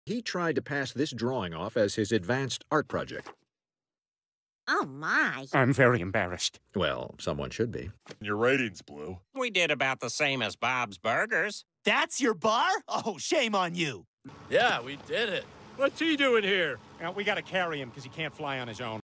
He tried to pass this drawing off as his advanced art project. Oh, my. I'm very embarrassed. Well, someone should be. Your ratings, Blue. We did about the same as Bob's Burgers. That's your bar? Oh, shame on you. Yeah, we did it. What's he doing here? We gotta carry him because he can't fly on his own.